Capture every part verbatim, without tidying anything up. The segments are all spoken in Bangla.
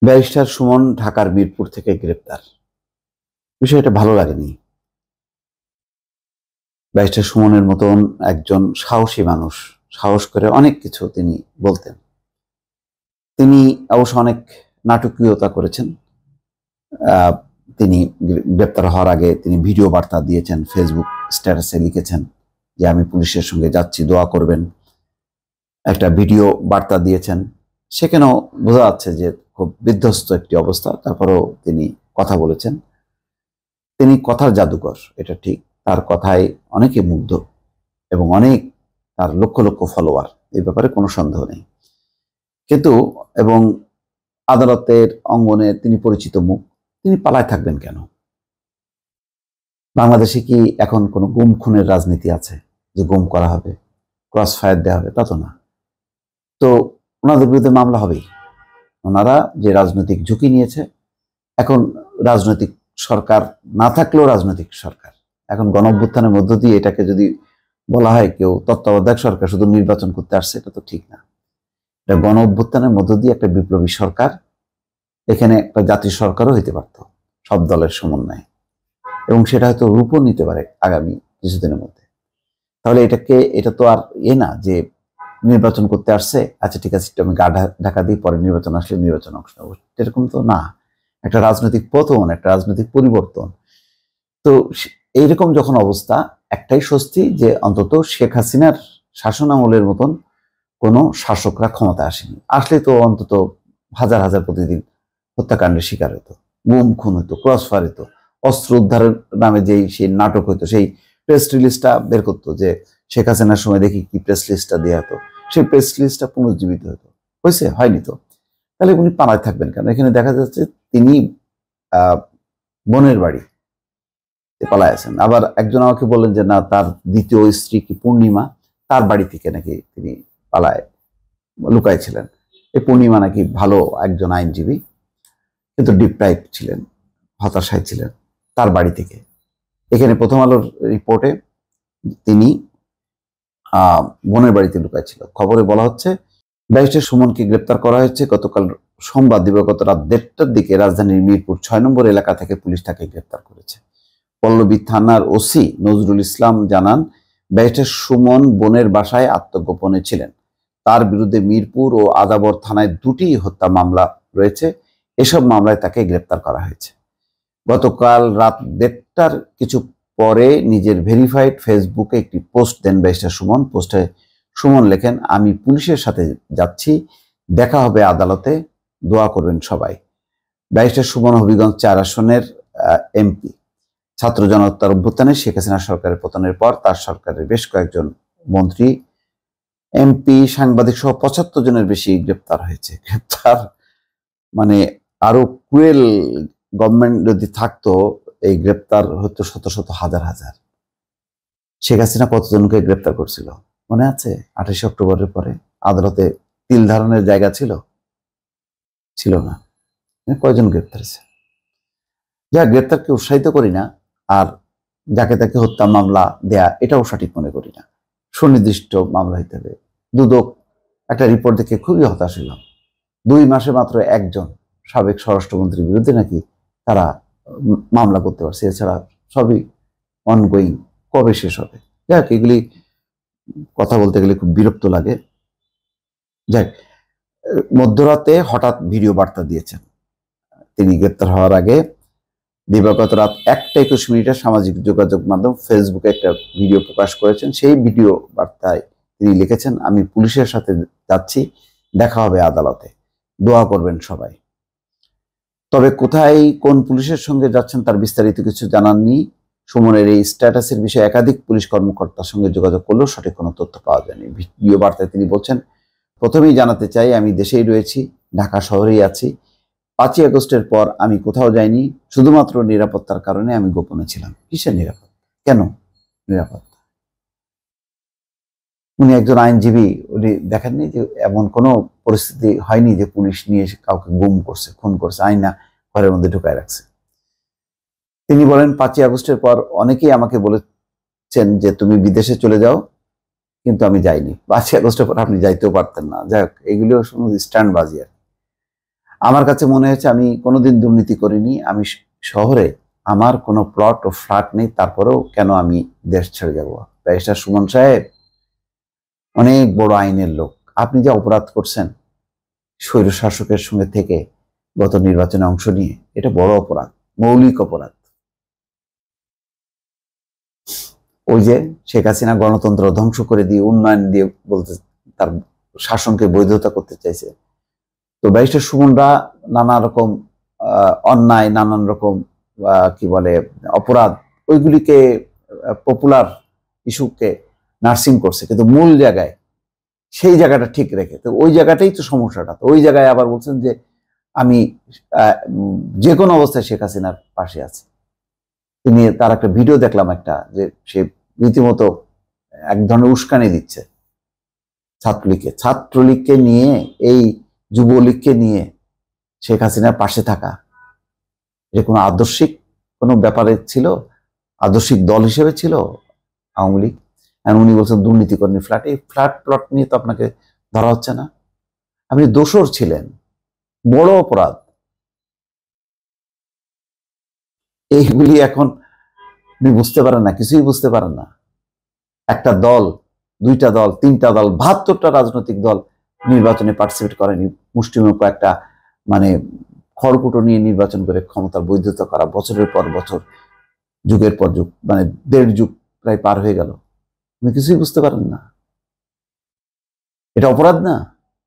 ব্যারিস্টার সুমন ঢাকার মিরপুর থেকে গ্রেপ্তার। বিষয়টা ভালো লাগেনি। ব্যারিস্টার সুমনের মতন একজন সাহসী মানুষ, সাহস করে অনেক কিছু তিনি বলতেন। তিনি অবশ্য অনেক নাটকীয়তা করেছেন। তিনি গ্রেপ্তার হওয়ার আগে তিনি ভিডিও বার্তা দিয়েছেন, ফেসবুক স্ট্যাটাসে লিখেছেন যে আমি পুলিশের সঙ্গে যাচ্ছি, দোয়া করবেন। একটা ভিডিও বার্তা দিয়েছেন, সেখানেও বোঝা যাচ্ছে যে খুব বিধ্বস্ত একটি অবস্থা। তারপরেও তিনি কথা বলেছেন। তিনি কথার জাদুকর, এটা ঠিক। তার কথায় অনেকে মুগ্ধ এবং অনেক তার লক্ষ লক্ষ ফলোয়ার, এই ব্যাপারে কোনো সন্দেহ নেই। কিন্তু এবং আদালতের অঙ্গনে তিনি পরিচিত মুখ, তিনি পালায় থাকবেন কেন? বাংলাদেশে কি এখন কোনো গুম খুনের রাজনীতি আছে যে গুম করা হবে, ক্রস ফায়ার দেওয়া হবে? তা তো না। তো ওনাদের বিরুদ্ধে মামলা হবেই। ওনারা যে রাজনৈতিক ঝুঁকি নিয়েছে, এখন রাজনৈতিক সরকার না থাকলেও রাজনৈতিক সরকার, এখন গণঅভ্যুত্থানের মধ্য দিয়ে এটাকে যদি বলা হয় কেউ তত্ত্বাবধায়ক সরকার শুধু নির্বাচন করতে আসছে, এটা তো ঠিক না। এটা গণঅভ্যুত্থানের মধ্য দিয়ে একটা বিপ্লবী সরকার, এখানে একটা জাতীয় সরকারও হইতে পারত সব দলের সমন্বয়ে, এবং সেটা হয়তো রূপও নিতে পারে আগামী কিছুদিনের মধ্যে। তাহলে এটাকে এটা তো আর এ না যে নির্বাচন করতে আসছে, আচ্ছা ঠিক আছে আমি গা ঢাকা দিই, পরে নির্বাচন আসলে নির্বাচন অংশ নেব, এরকম তো না। একটা রাজনৈতিক পতন, একটা রাজনৈতিক পরিবর্তন। তো এইরকম যখন অবস্থা, একটাই স্বস্তি যে অন্তত শেখ হাসিনার শাসন আমলের মতন কোনো শাসকরা ক্ষমতা আসেনি। আসলে তো অন্তত হাজার হাজার প্রতিদিন হত্যাকাণ্ডের শিকার হতো, গুম খুন হতো, ক্রস ফায়ার হতো, অস্ত্র উদ্ধারের নামে যেই সেই নাটক হতো, সেই প্রেস রিলিজটা বের করতো যে শেখ হাসিনার সময় দেখি কি প্রেস লিস্টটা দেওয়া হতো, সেই প্রেস লিস্টটা পুনর্জীবিত হতো। হয়েছে? হয়নি তো। তাহলে উনি পালায় থাকবেন কেন? এখানে দেখা যাচ্ছে তিনি আহ বোনের বাড়ি পালায় আছেন। আবার একজন আমাকে বললেন যে না, তার দ্বিতীয় স্ত্রী কি পূর্ণিমা, তার বাড়ি থেকে নাকি তিনি পালায় লুকায় ছিলেন। এই পূর্ণিমা নাকি ভালো একজন আইনজীবী, কিন্তু ডিপ্রাইভ ছিলেন, হতাশায় ছিলেন, তার বাড়ি থেকে। এখানে প্রথম আলোর রিপোর্টে তিনি আহ বোনের বাড়িতে লুকায় ছিল। খবরে বলা হচ্ছে ব্যারিস্টার সুমনকে গ্রেপ্তার করা হয়েছে গতকাল সোমবার দিবাগত রাত দেড়টার দিকে রাজধানীর মিরপুর ছয় নম্বর এলাকা থেকে পুলিশ তাকে গ্রেপ্তার করেছে। পল্লবী থানার ওসি নজরুল ইসলাম জানান, ব্যারিস্টার সুমন বোনের বাসায় আত্মগোপনে ছিলেন। তার বিরুদ্ধে মিরপুর ও আদাবর থানায় দুটি হত্যা মামলা রয়েছে। এসব মামলায় তাকে গ্রেপ্তার করা হয়েছে। গতকাল রাত দেড়টার কিছু পরে নিজের ভেরিফাইড ফেসবুকে একটি পোস্ট দেন ব্যারিস্টার সুমন। পোস্টে সুমন লেখেন, আমি পুলিশের সাথে যাচ্ছি, দেখা হবে আদালতে, দোয়া করবেন সবাই। ব্যারিস্টার সুমন হবিগঞ্জ চার আসনের এমপি। ছাত্র জনতার অভ্যুত্থানে শেখ হাসিনা সরকারের পতনের পর তার সরকারের বেশ কয়েকজন মন্ত্রী, এমপি, সাংবাদিক সহ পঁচাত্তর জনের বেশি গ্রেপ্তার হয়েছে। গ্রেপ্তার মানে আরো ক্রুয়েল গভর্নমেন্ট যদি থাকতো, এই গ্রেপ্তার হতো শত শত হাজার হাজার। শেখ হাসিনা কতজনকে গ্রেপ্তার করছিল মনে আছে? আঠাশে অক্টোবরের পরে আদালতে তিল ধারণের জায়গা ছিল ছিল না। কয়জন গ্রেপ্তার হয়েছে? যা গ্রেপ্তারকে উৎসাহিত করি না, আর যাকে তাকে হত্যা মামলা দেয়া এটাও সঠিক মনে করি না। সুনির্দিষ্ট মামলা হইতে হবে। দুদক একটা রিপোর্ট দেখে খুবই হতাশ হলাম। দুই মাসে মাত্র একজন সাবেক স্বরাষ্ট্রমন্ত্রীর বিরুদ্ধে নাকি তারা মামলা করতে পারছে, এছাড়া সবই অনগোয়িং। কবে শেষ হবে? যাক, এগুলি কথা বলতে গেলে খুব বিরক্ত লাগে। যাক, মধ্যরাতে হঠাৎ ভিডিও বার্তা দিয়েছেন তিনি গ্রেপ্তার হওয়ার আগে। দিবাগত রাত একটা একুশ মিনিটে সামাজিক যোগাযোগ মাধ্যম ফেসবুকে একটা ভিডিও প্রকাশ করেছেন। সেই ভিডিও বার্তায় তিনি লিখেছেন, আমি পুলিশের সাথে যাচ্ছি, দেখা হবে আদালতে, দোয়া করবেন সবাই। তবে কোথায় কোন পুলিশের সঙ্গে যাচ্ছেন তার বিস্তারিত কিছু জানাননি। সুমনের এই স্ট্যাটাসের বিষয়ে একাধিক পুলিশ কর্মকর্তার সঙ্গে যোগাযোগ করলেও সঠিক কোনো তথ্য পাওয়া যায়নি। ভিডিও বার্তায় তিনি বলছেন, প্রথমেই জানাতে চাই আমি দেশেই রয়েছি, ঢাকা শহরেই আছি। পাঁচই আগস্টের পর আমি কোথাও যাইনি, শুধুমাত্র নিরাপত্তার কারণে আমি গোপনে ছিলাম। কিসের নিরাপত্তা? কেন নিরাপত্তা? উনি একজন আইনজীবী, উনি দেখেননি যে এমন কোনো পরিস্থিতি হয়নি যে পুলিশ নিয়ে কাউকে গুম করছে, খুন করছে, আইনা ঘরের মধ্যে ঢুকায় রাখছে। তিনি বলেন, পাঁচই আগস্টের পর অনেকেই আমাকে বলেছেন যে তুমি বিদেশে চলে যাও, কিন্তু আমি যাইনি। পাঁচই আগস্টের পর আপনি যাইতেও পারতেন না। যাই হোক, এগুলো শুধু স্ট্যান্ডবাজি আর। আমার কাছে মনে হয়েছে আমি কোনোদিন দুর্নীতি করিনি, আমি শহরে আমার কোনো প্লট ও ফ্ল্যাট নেই, তারপরেও কেন আমি দেশ ছেড়ে যাব? ব্যারিস্টার সুমন সাহেব অনেক বড় আইনের লোক, আপনি যে অপরাধ করছেন স্বৈর শাসকের সঙ্গে থেকে গত নির্বাচনে অংশ নিয়ে, এটা বড় অপরাধ, মৌলিক অপরাধ। ওই যে শেখ হাসিনা গণতন্ত্র ধ্বংস করে দিয়ে উন্নয়ন দিয়ে বলতে তার শাসনকে বৈধতা করতে চাইছে। তো ব্যারিস্টার সুমনরা নানা রকম অন্যায়, নানান রকম কি বলে অপরাধ, ওইগুলিকে পপুলার ইস্যুকে নার্সিং করছে, কিন্তু মূল জায়গায় সেই জায়গাটা ঠিক রেখে, তো ওই জায়গাটাই তো সমস্যাটা। তো ওই জায়গায় আবার বলছেন যে আমি যে কোনো অবস্থায় শেখ হাসিনার পাশে আছি। তিনি তার একটা ভিডিও দেখলাম একটা, যে সে রীতিমতো এক ধরনের উস্কানি দিচ্ছে ছাত্রলীগকে, ছাত্রলীগকে নিয়ে, এই যুবলীগকে নিয়ে শেখ হাসিনার পাশে থাকা যে কোনো আদর্শিক কোনো ব্যাপারে ছিল, আদর্শিক দল হিসেবে ছিল আওয়ামী লীগ। আর উনি বলছেন দুর্নীতি করেনি ফ্ল্যাট, এই ফ্ল্যাট প্লট নিয়ে তো আপনাকে ধরা হচ্ছে না, আপনি দোষর ছিলেন, বড় অপরাধ। এইগুলি এখন আপনি বুঝতে পারেন না, কিছুই বুঝতে পারেন না। একটা দল, দুইটা দল, তিনটা দল, বাহাত্তরটা রাজনৈতিক দল নির্বাচনে পার্টিসিপেট করেনি, মুষ্টিমেয় একটা মানে খড়কুটো নিয়ে নির্বাচন করে ক্ষমতার বৈধতা করা, বছরের পর বছর, যুগের পর যুগ, মানে দেড় যুগ প্রায় পার হয়ে গেল, আপনি কিছুই বুঝতে পারেন না। এটা অপরাধ না?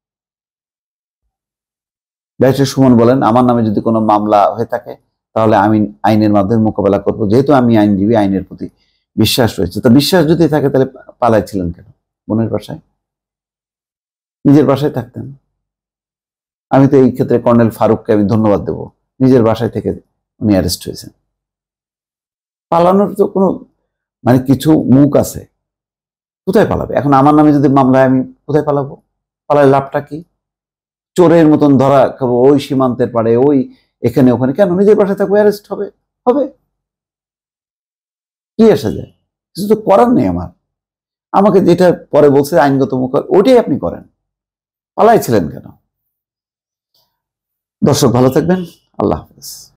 ব্যারিস্টার সুমন বলেন আমার নামে যদি কোনো মামলা হয়ে থাকে তাহলে আমি আইনের মাধ্যমে মোকাবেলা করব, যেহেতু আমি আইনজীবী, আইনের প্রতি বিশ্বাস রয়েছে। তো বিশ্বাস যদি থাকে তাহলে পালাইছিলেন কেন? বোনের বাসায়, নিজের বাসায় থাকতেন। আমি তো এই ক্ষেত্রে কর্নেল ফারুককে আমি ধন্যবাদ দেব, নিজের বাসায় থেকে উনি অ্যারেস্ট হয়েছেন। পালানোর তো কোনো মানে কিছু মুখ আছে, কোথায় পালাবে? এখন আমার নামে যদি মামলা হয় আমি কোথায় পালাবো? পালায় লাভটা কি? চোরের মতন ধরা খাবো ওই সীমান্তের পাড়ে, ওই এখানে ওখানে, কেন? নিজের বাসায় থাকবো, অ্যারেস্ট হবে হবে কি আসা যায়? কিছু তো করার নেই আমার। আমাকে যেটা পরে বলছে আইনগত মুখ, ওটাই আপনি করেন, পালাইছিলেন কেন? দর্শক ভালো থাকবেন, আল্লাহ হাফেজ।